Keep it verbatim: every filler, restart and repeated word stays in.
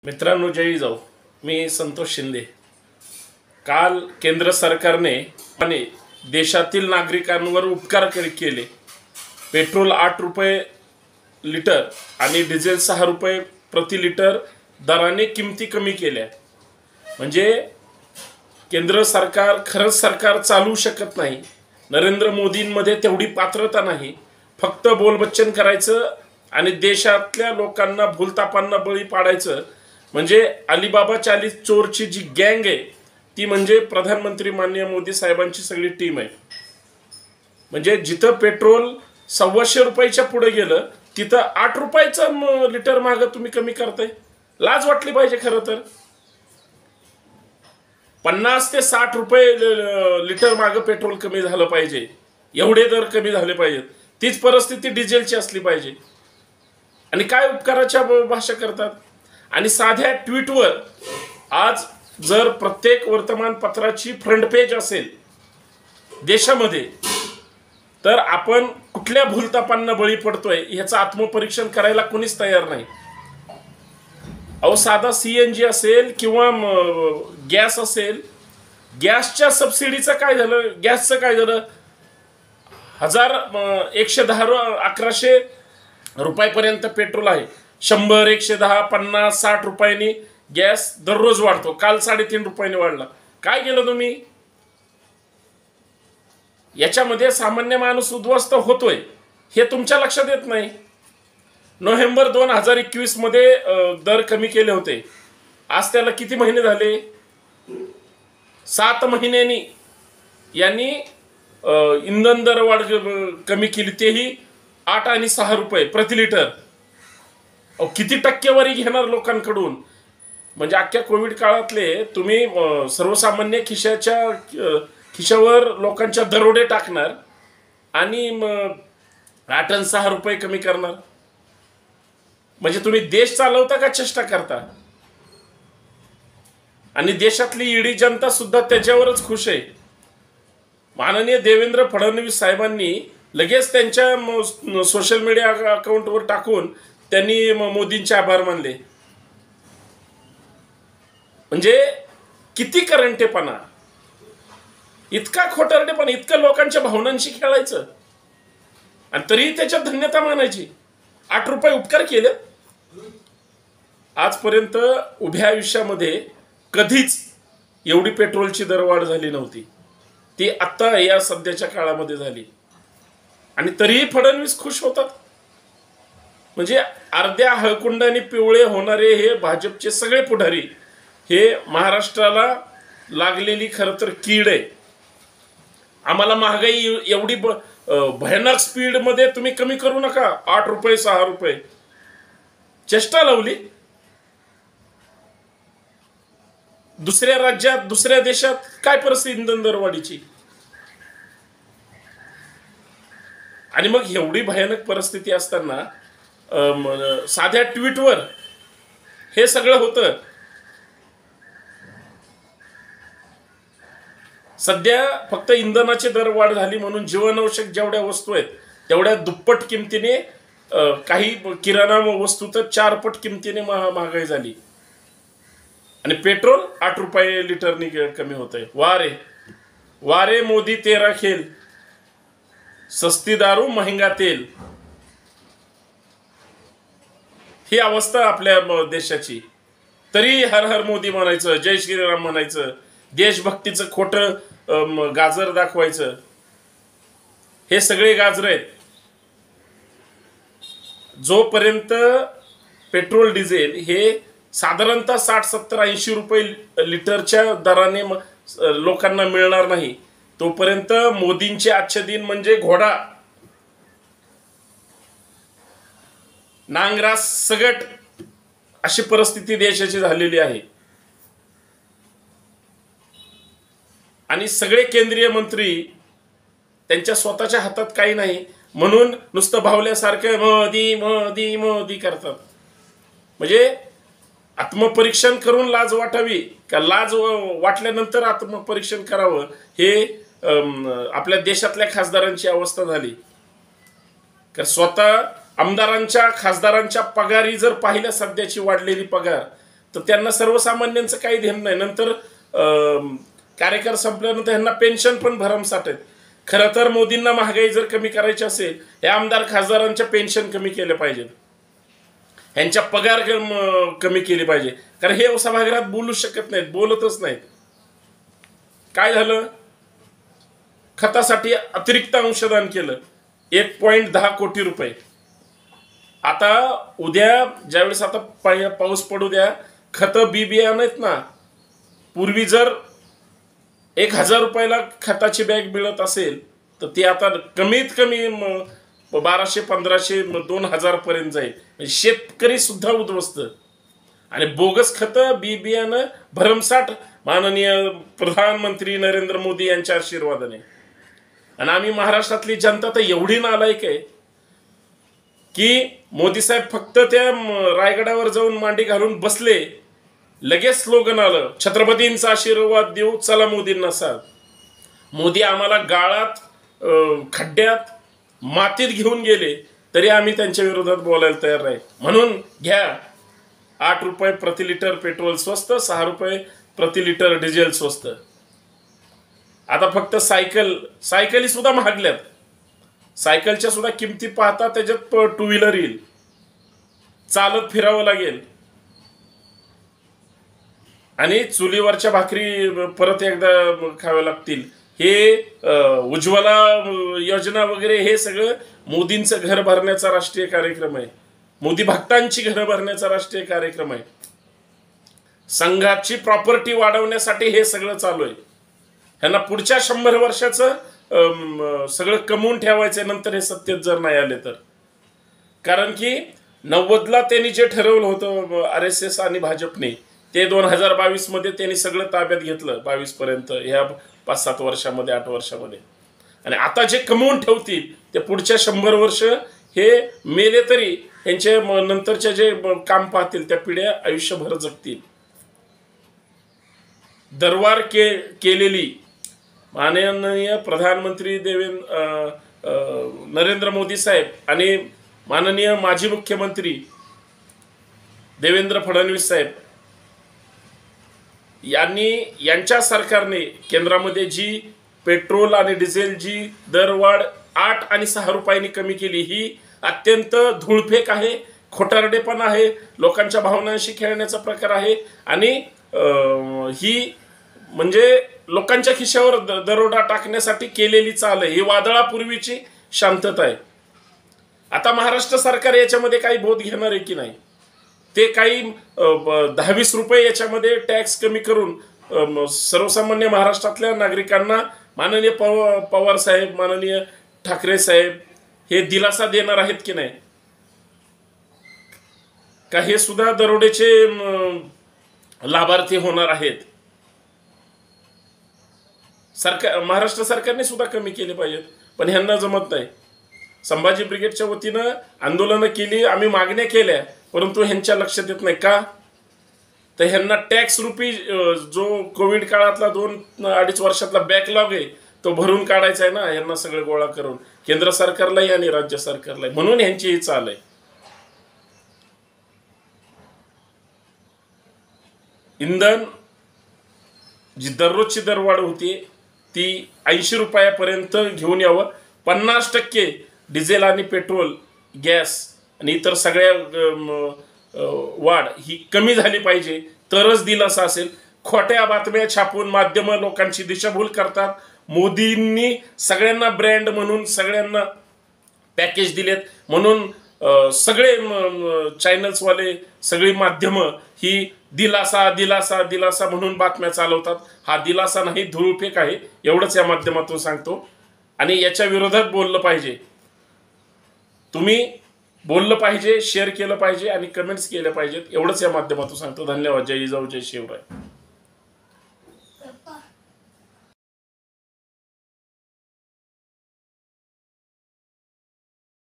मित्रांनो, जय जाऊ. मी संतोष शिंदे. काल केंद्र सरकारने आणि देशातील नागरिकांवर उपकार केले. पेट्रोल आठ रुपये लिटर आणि डिझेल सहा रुपये प्रति लिटर दराने किमती कमी केल्या. म्हणजे केंद्र सरकार खरंच सरकार चालू शकत नाही. नरेंद्र मोदींमध्ये तेवढी पात्रता नाही. फक्त बोलबच्चन करायचं आणि देशातल्या लोकांना भूलतापांना बळी पाडायचं. म्हणजे अलिबाबा चालीस चोरची जी गँग आहे ती म्हणजे प्रधानमंत्री माननीय मोदी साहेबांची सगळी टीम आहे. म्हणजे जिथं पेट्रोल सव्वाशे रुपयाच्या पुढे गेलं तिथं आठ रुपयाचं लिटर माग तुम्ही कमी करताय. लाज वाटली पाहिजे. खरं तर पन्नास ते साठ रुपये लिटर माग पेट्रोल कमी झालं पाहिजे. एवढे दर कमी झाले पाहिजेत. तीच परिस्थिती डिझेलची असली पाहिजे. आणि काय उपकाराच्या भाषा करतात. आणि साध्या ट्विटवर आज जर प्रत्येक वर्तमानपत्राची फ्रंट पेज असेल देशामध्ये तर आपण कुठल्या भूलतापांना बळी पडतोय ह्याचं आत्मपरीक्षण करायला कोणीच तयार नाही. अहो, साधा सीएनजी असेल किंवा गॅस असेल, गॅसच्या सबसिडीचं काय झालं, गॅसचं काय झालं. हजार एकशे दहा अकराशे रुपयापर्यंत पेट्रोल आहे. शंभर एकशे दहा पन्नास साठ रुपयांनी गॅस दररोज वाढतो. काल साडेतीन रुपयांनी वाढला. काय केलं तुम्ही. याच्यामध्ये सामान्य माणूस उद्ध्वस्त होतोय हे तुमच्या लक्षात येत नाही. नोव्हेंबर दोन हजार एकवीस मध्ये दर कमी केले होते. आज त्याला किती महिने झाले. सात महिन्यांनी यांनी इंधन दर वाढ कमी केली, तेही आठ आणि सहा रुपये प्रति लिटर. किती टक्केवारी घेणार लोकांकडून. म्हणजे अख्ख्या कोविड काळातले तुम्ही सर्वसामान्य खिशाच्या खिशावर लोकांच्या दरोडे टाकणार आणि आठ आणि सहा रुपये कमी करणार. म्हणजे तुम्ही देश चालवता का चेष्टा करता. आणि देशातली ईडी जनता सुद्धा त्याच्यावरच खुश आहे. माननीय देवेंद्र फडणवीस साहेबांनी लगेच त्यांच्या सोशल मीडिया अकाउंटवर टाकून त्यांनी मोदींचे आभार मानले. म्हणजे किती करंटेपणा, इतका खोटारडेपणा, इतकं लोकांच्या भावनांशी खेळायचं आणि तरीही त्याच्यात धन्यता मानायची. आठ रुपये उपकार केले. आजपर्यंत उभ्या आयुष्यामध्ये कधीच एवढी पेट्रोलची दरवाढ झाली नव्हती. ती आत्ता या सध्याच्या काळामध्ये झाली आणि तरीही फडणवीस खुश होतात. म्हणजे अर्ध्या हळकुंडाने पिवळे होणारे हे भाजपचे सगळे पुढारी हे महाराष्ट्राला लागलेली खरं तर कीड आहे. आम्हाला महागाई एवढी भयानक स्पीडमध्ये तुम्ही कमी करू नका. आठ रुपये सहा रुपये चेष्टा लावली. दुसऱ्या राज्यात दुसऱ्या देशात काय परिस्थिती इंधन दरवाढीची. आणि मग एवढी भयानक परिस्थिती असताना साध्या ट्विटवर हे सगळं होतं. सध्या फक्त इंधनाची दर वाढ झाली म्हणून जीवनावश्यक जेवढ्या वस्तू आहेत तेवढ्या दुप्पट किमतीने, काही किराणा वस्तू तर चारपट किमतीने महागाई झाली. आणि पेट्रोल आठ रुपये लिटरनी कमी होत आहे. वारे वारे मोदी तेरा खेल, सस्ती दारू महंगा तेल. ही अवस्था आपल्या देशाची. तरी हर हर मोदी म्हणायचं, जय श्रीराम म्हणायचं, देशभक्तीचं खोटं गाजर दाखवायचं. हे सगळे गाजर आहेत. जोपर्यंत पेट्रोल डिझेल हे साधारणतः साठ सत्तर ऐंशी रुपये लिटरच्या दराने लोकांना मिळणार नाही तोपर्यंत मोदींचे आजचे दिन म्हणजे घोडा नांगरास सगट अशी परिस्थिती देशाची झालेली आहे. आणि सगळे केंद्रीय मंत्री त्यांच्या स्वतःच्या हातात काही नाही म्हणून नुसतं भावल्यासारखं मोदी मोदी मोदी करतात. म्हणजे आत्मपरीक्षण करून लाज वाटावी का लाज वाटल्यानंतर आत्मपरीक्षण करावं हे आपल्या देशातल्या खासदारांची अवस्था झाली. कारण स्वतः आमदारांच्या खासदारांच्या पगारी जर पाहिल्या सध्याची वाढलेली पगार तर त्यांना सर्वसामान्यांचं काही ध्यान नाही. नंतर कार्यकाळ संपल्यानंतर यांना पेन्शन पण भरमसाठ आहेत. खरं तर मोदींना महागाई जर कमी करायची असेल, या आमदार खासदारांच्या पेन्शन कमी केल्या पाहिजेत, यांच्या पगार कमी केली पाहिजे. कारण हे सभागृहात बोलू शकत नाहीत, बोलतच नाहीत. काय झालं? खतासाठी अतिरिक्त अंशदान केलं, एक पॉईंट दहा कोटी रुपये. आता उद्या ज्यावेळेस आता पाऊस पडू द्या, खतं बी बियाणं आहेत ना, पूर्वी जर एक हजार रुपयाला खताची बॅग मिळत असेल तर ती आता कमीत कमी बाराशे पंधराशे दोन हजार पर्यंत जाईल. शेतकरी सुद्धा उद्ध्वस्त. आणि बोगस खतं बी बियाणं भरमसाठ माननीय प्रधानमंत्री नरेंद्र मोदी यांच्या आशीर्वादाने. आणि आम्ही महाराष्ट्रातली जनता तर एवढी नालायक आहे की मोदी साहेब फक्त त्या रायगडावर जाऊन मांडी घालून बसले, लगेच स्लोगन आलं, छत्रपतींचा आशीर्वाद देऊ, चला मोदींना साथ. मोदी आम्हाला गाळात, खड्ड्यात, मातीत घेऊन गेले तरी आम्ही त्यांच्या विरोधात बोलायला तयार नाही. म्हणून घ्या, आठ रुपये प्रति लिटर पेट्रोल स्वस्त, सहा रुपये प्रति लिटर डिझेल स्वस्त. आता फक्त सायकल सायकली सुद्धा महागल्यात. सायकलच्या सुद्धा किमती पाहता त्याच्यात टू व्हीलर येईल, चालत फिरावं लागेल. आणि चुलीवरच्या भाकरी परत एकदा खाव्या लागतील. हे उज्ज्वला योजना वगैरे हे सगळं मोदींचं घर भरण्याचा राष्ट्रीय कार्यक्रम आहे. मोदी भक्तांची घरं भरण्याचा राष्ट्रीय कार्यक्रम आहे. संघाची प्रॉपर्टी वाढवण्यासाठी हे सगळं चालू आहे. ह्यांना पुढच्या शंभर वर्षाचं सगळं कमवून ठेवायचं नंतर हे सत्तेत जर नाही आले तर. कारण की नव्वदला त्यांनी जे ठरवलं होतं आर एस एस आणि भाजपने, ते दोन हजार बावीस मध्ये त्यांनी सगळं ताब्यात घेतलं. बावीस पर्यंत ह्या पाच सात वर्षामध्ये, आठ वर्षामध्ये. आणि आता जे कमवून ठेवतील ते पुढच्या शंभर वर्ष हे मेले तरी यांचे नंतरच्या जे काम पाहतील त्या पिढ्या आयुष्यभर जगतील. दरबार के केलेली माननीय प्रधानमंत्री देवेंद्र नरेंद्र मोदी साहेब आणि माननीय माजी मुख्यमंत्री देवेंद्र फडणवीस साहेब यांनी, यांच्या सरकारने केंद्रामध्ये जी पेट्रोल आणि डिझेल जी दरवाढ आठ आणि सहा रुपयांनी कमी केली, ही अत्यंत धूळफेक आहे, खोटारडेपणा आहे, लोकांच्या भावनांशी खेळण्याचा प्रकार आहे. आणि ही म्हणजे लोकांच्या खिशावर दरोडा टाकण्यासाठी केलेली चाल आहे. ही वादळापूर्वीची शांतता आहे. आता महाराष्ट्र सरकार याच्यामध्ये काही बोध घेणार आहे की नाही? ते काही दहावीस रुपये याच्यामध्ये टॅक्स कमी करून सर्वसामान्य महाराष्ट्रातल्या नागरिकांना माननीय पव पवार साहेब, माननीय ठाकरे साहेब हे दिलासा देणार आहेत की नाही? का हे सुद्धा दरोडेचे लाभार्थी होणार आहेत? सरकार, महाराष्ट्र सरकारने सुद्धा कमी केले पाहिजेत, पण ह्यांना जमत नाही. संभाजी ब्रिगेडच्या वतीनं आंदोलनं केली, आम्ही मागण्या केल्या, परंतु ह्यांच्या लक्षात येत नाही. का? तर ह्यांना टॅक्स रुपी जो कोविड काळातला दोन अडीच वर्षातला बॅकलॉग आहे तो भरून काढायचा आहे ना, यांना सगळं गोळा करून केंद्र सरकारलाही आणि राज्य सरकारलाही. म्हणून ह्यांची ही चाल आहे. इंधन जी दररोजची दरवाढ होती ती ऐंशी रुपयापर्यंत घेऊन यावं. पन्नास टक्के डिझेल आणि पेट्रोल, गॅस आणि इतर सगळ्या वाढ ही कमी झाली पाहिजे, तरच दिलासा असेल. खोट्या बातम्या छापून माध्यमं लोकांची दिशाभूल करतात. मोदींनी सगळ्यांना ब्रँड म्हणून सगळ्यांना पॅकेज दिलेत म्हणून सगळे चॅनल्सवाले, सगळी माध्यमं ही दिलासा दिलासा दिलासा म्हणून बातम्या चालवतात. हा दिलासा नाही, धूळफेक आहे, एवढंच या माध्यमातून सांगतो. आणि याच्या विरोधात बोललं पाहिजे. तुम्ही बोललं पाहिजे, शेअर केलं पाहिजे आणि कमेंट्स केल्या पाहिजेत, एवढंच या माध्यमातून सांगतो. धन्यवाद. जय जिजाऊ, जय शिवराय.